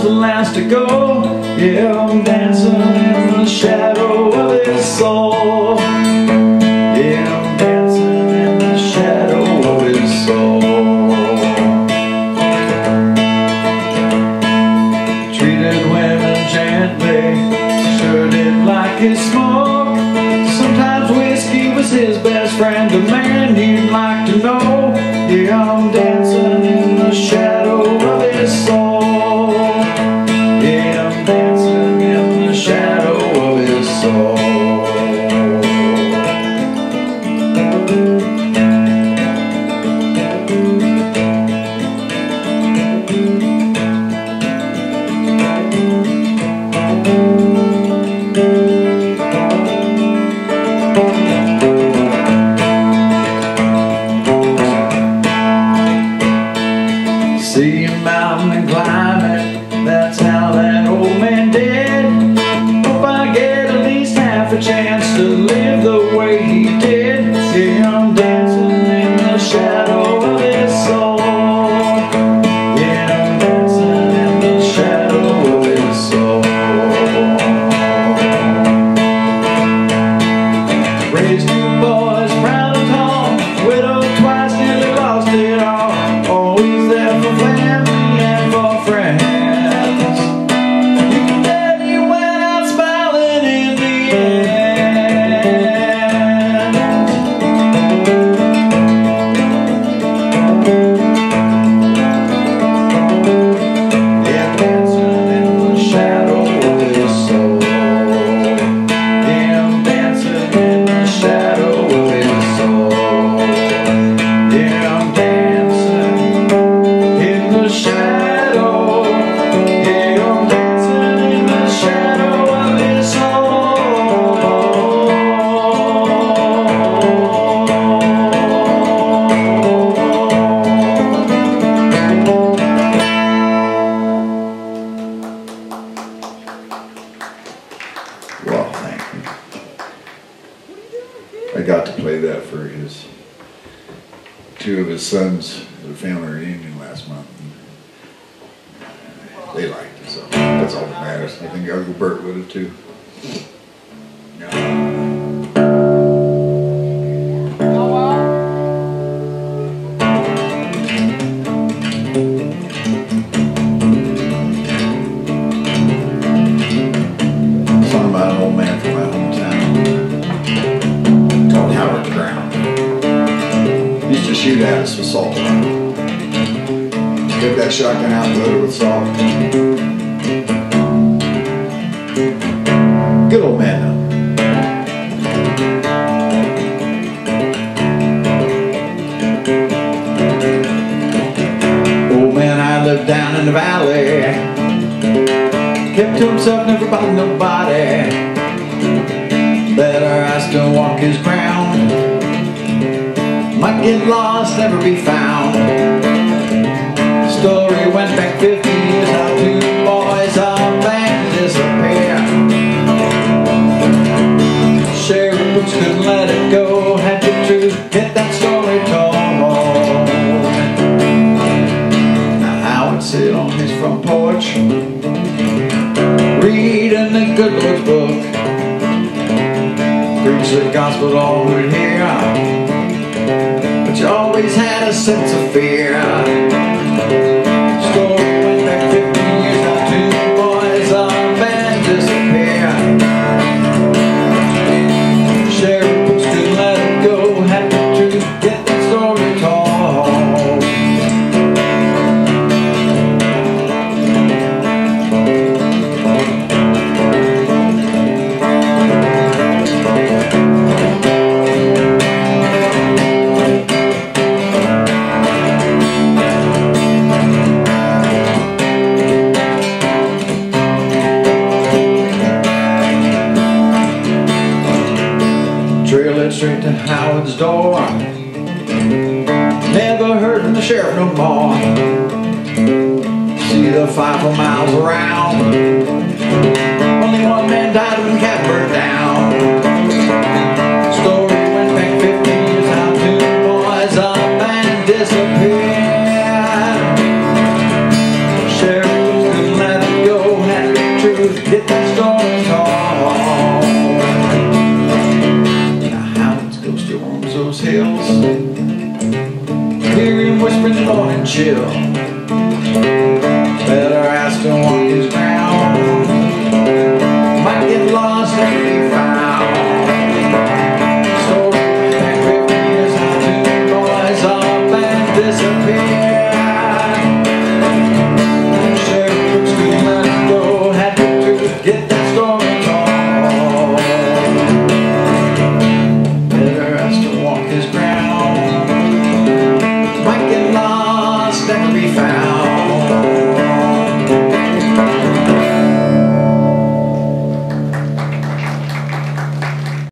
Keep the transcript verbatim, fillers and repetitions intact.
the last to go. Yeah, I'm dancing in the shadow of his soul. Yeah, I'm dancing in the shadow of his soul. Treated women gently, sure did like his smoke. Sometimes whiskey was his best friend, a man you'd like to know. Yeah, I'm dancing in the shadow of his soul. Yeah, I'm dancing in the shadow of his soul. See a mountain and climb it, that's how that old man did. Hope I get at least half a chance to live the way he did. Yeah, I'm dancing in the shadow of his soul. Yeah, I'm dancing in the shadow of his soul. Raised two boys, proud and tall, widowed twice, nearly lost it all. Always there for family and for friends. You can bet he went out smiling in the end. Yeah, dancing in the shadow of his soul. Yeah, I'm dancing in the shadow of his soul. Yeah, I'm dancing in the shadow. Yeah, I'm dancing in the shadow of his soul. Well, thank you. I got to play that for his two of his sons at a family reunion last month. They liked it, so that's all that matters. I think Uncle Bert would have too. Yeah. Song about an old man from my hometown called Howard Brown. Used to shoot at us with salt. Get that shotgun out and load it with salt. Good old man though. Old man, I lived down in the valley. Kept to himself, never bothered nobody. Better ask to walk his ground. Might get lost, never be found. Story went back fifty years, how two boys up and disappear. Sheriff Boots couldn't let it go, had to truth, get that story told. Now Howard sit on his front porch, reading the good Lord's book. Preach the gospel all would hear, but you always had a sense of fear. Story went back fifty years, how two boys up and disappear. Sheriff Boots couldn't let it go, had to truth, get that story told. Trail it straight to Howard's door. Never heard from the sheriff no more. See the five for miles around. Only one man died when the cat burned down. Story went back fifty years, how two boys up and disappeared. Sheriff couldn't let it blues, get that storm on. The hounds ghost roams those hills, hearing whispering morning chill.